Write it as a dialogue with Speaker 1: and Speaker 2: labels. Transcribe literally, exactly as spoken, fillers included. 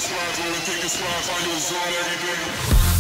Speaker 1: squad, rolling, taking squad, find your zone every day.